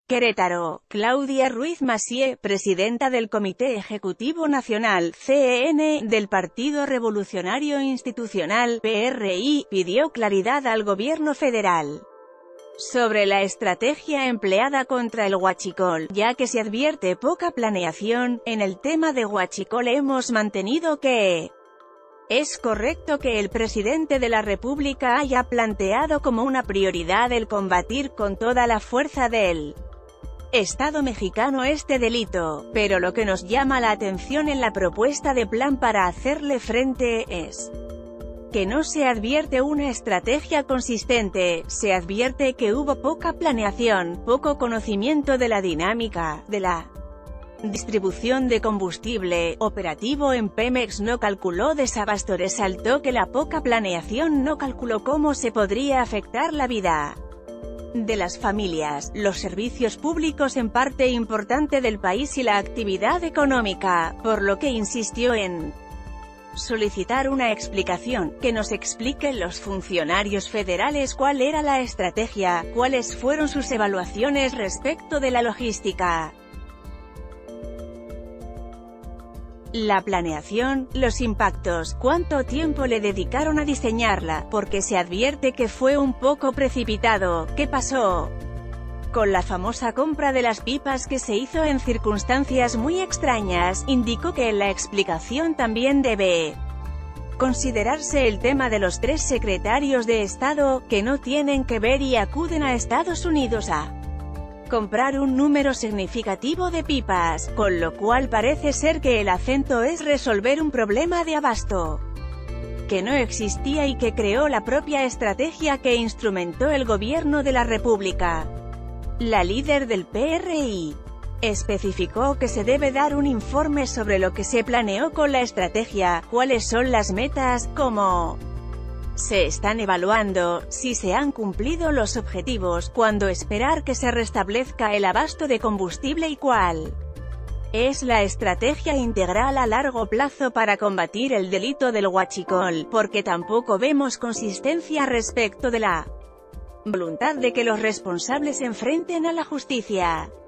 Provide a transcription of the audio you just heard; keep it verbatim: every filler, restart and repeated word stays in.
Querétaro, Claudia Ruiz Massieu, presidenta del Comité Ejecutivo Nacional, C E N, del Partido Revolucionario Institucional, P R I, pidió claridad al gobierno federal sobre la estrategia empleada contra el huachicol, ya que se advierte poca planeación. En el tema de huachicol hemos mantenido que es correcto que el presidente de la República haya planteado como una prioridad el combatir con toda la fuerza del Estado mexicano este delito, pero lo que nos llama la atención en la propuesta de plan para hacerle frente es que no se advierte una estrategia consistente. Se advierte que hubo poca planeación, poco conocimiento de la dinámica de la distribución de combustible. Operativo en Pemex no calculó desabasto. Resaltó que la poca planeación no calculó cómo se podría afectar la vida de las familias, los servicios públicos en parte importante del país y la actividad económica, por lo que insistió en solicitar una explicación, que nos expliquen los funcionarios federales cuál era la estrategia, cuáles fueron sus evaluaciones respecto de la logística, la planeación, los impactos, cuánto tiempo le dedicaron a diseñarla, porque se advierte que fue un poco precipitado. ¿Qué pasó con la famosa compra de las pipas que se hizo en circunstancias muy extrañas? Indicó que en la explicación también debe considerarse el tema de los tres secretarios de Estado, que no tienen que ver y acuden a Estados Unidos a comprar un número significativo de pipas, con lo cual parece ser que el acento es resolver un problema de abasto que no existía y que creó la propia estrategia que instrumentó el gobierno de la República. La líder del P R I especificó que se debe dar un informe sobre lo que se planeó con la estrategia, cuáles son las metas, cómo se están evaluando, si se han cumplido los objetivos, cuándo esperar que se restablezca el abasto de combustible y cuál es la estrategia integral a largo plazo para combatir el delito del huachicol, porque tampoco vemos consistencia respecto de la voluntad de que los responsables se enfrenten a la justicia.